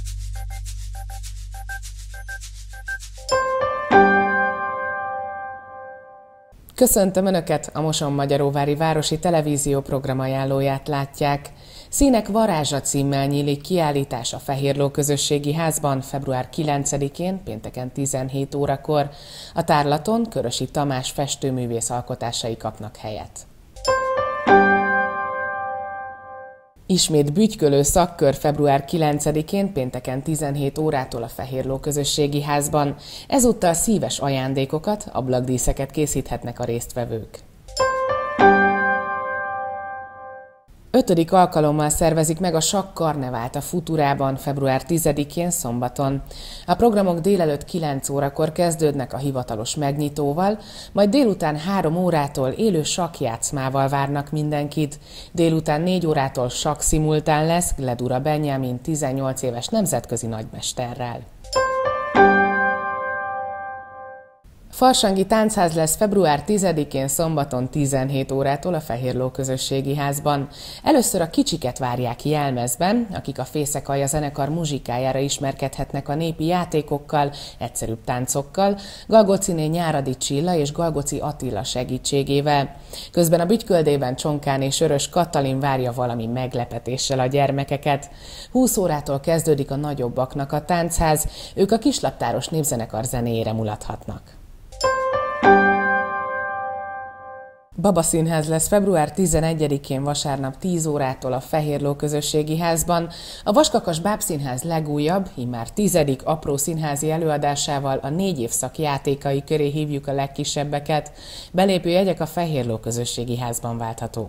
Köszöntöm Önöket, a Mosonmagyaróvári Városi Televízió programajánlóját látják. Színek varázsa címmel nyílik kiállítás a Fehérló Közösségi Házban február 9-én, pénteken 17 órakor. A tárlaton Körösi Tamás festőművész alkotásai kapnak helyet. Ismét bütykölő szakkör február 9-én, pénteken 17 órától a Fehérló Közösségi Házban. Ezúttal szíves ajándékokat, ablakdíszeket készíthetnek a résztvevők. 5. alkalommal szervezik meg a Sakk Karnevált a Futurában február 10-én szombaton. A programok délelőtt 9 órakor kezdődnek a hivatalos megnyitóval, majd délután 3 órától élő sakkjátszmával várnak mindenkit. Délután 4 órától sakk szimultán lesz Gledura Benjamin 18 éves nemzetközi nagymesterrel. Farsangi táncház lesz február 10-én szombaton 17 órától a Fehérló Közösségi Házban. Először a kicsiket várják jelmezben, akik a Fészekalja zenekar muzsikájára ismerkedhetnek a népi játékokkal, egyszerűbb táncokkal, Galgóciné Nyáradi Csilla és Galgóci Attila segítségével. Közben a Bütyköldében Csonkán és Örös Katalin várja valami meglepetéssel a gyermekeket. 20 órától kezdődik a nagyobbaknak a táncház, ők a Kislaptáros Népzenekar zenéjére mulathatnak. Babaszínház lesz február 11-én vasárnap 10 órától a Fehérló Közösségi Házban. A Vaskakas Bábszínház legújabb, immár 10. apró színházi előadásával a 4 évszak játékai köré hívjuk a legkisebbeket. Belépőjegyek a Fehérló Közösségi Házban válthatók.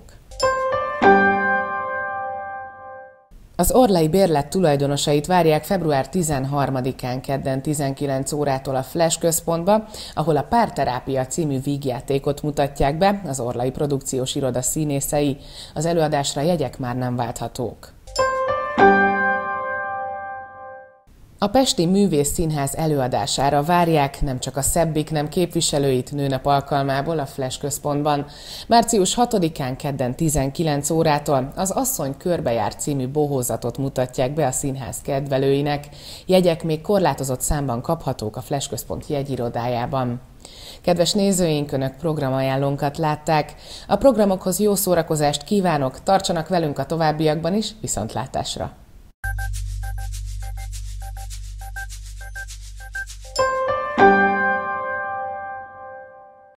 Az Orlai Bérlet tulajdonosait várják február 13-án kedden 19 órától a Flash központba, ahol a Párterápia című vígjátékot mutatják be az Orlai Produkciós Iroda színészei. Az előadásra jegyek már nem válthatók. A Pesti Művész Színház előadására várják nem csak a Szebbik Nem képviselőit nőnap alkalmából a Flash központban. Március 6-án kedden 19 órától az Asszony körbejár című bohózatot mutatják be a színház kedvelőinek. Jegyek még korlátozott számban kaphatók a Flash központ jegyirodájában. Kedves nézőink, Önök programajánlónkat látták. A programokhoz jó szórakozást kívánok, tartsanak velünk a továbbiakban is, viszontlátásra!